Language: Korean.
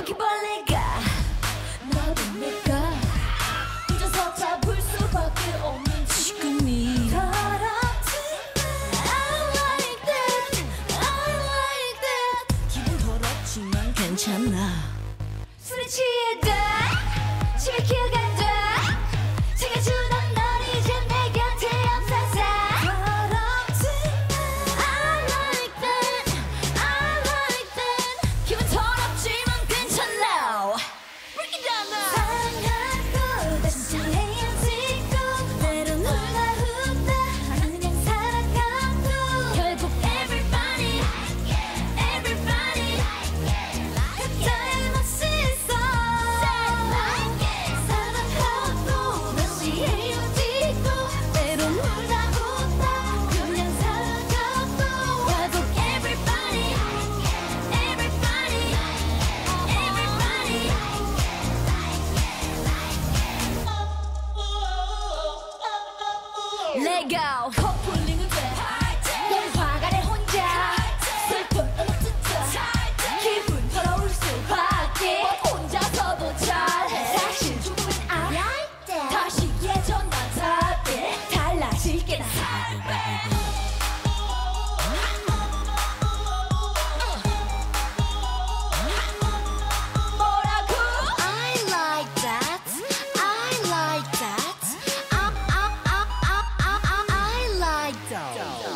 바퀴벌레가 나도 내가 혼자서 잡을 수밖에 없는 지금이 더럽지 I like that I like that 기분 더럽지만 괜찮아 술에 취해가 집에 기어간다 챙겨주던 널 이제 내 곁에 없어서 더럽지 I like that I like that 기분 더럽지만 괜찮아 Break it down now 사랑하고 다시 헤어지고 때론 후다후다 그냥 살아가도 결국 everybody everybody 각자의 몫이 있어 사랑하고 다시 헤어지고 때론 후다후다 그냥 살아가도 결국 everybody everybody everybody Let go 커플링은 돼넌 화가 내 혼자 슬픈 음악 듣자 기분 더러울 수밖에 혼자서도 잘해 사실 조금은 알아 다시 예전만 답해 달라질게 나 뭐라고 I like that I like that I like that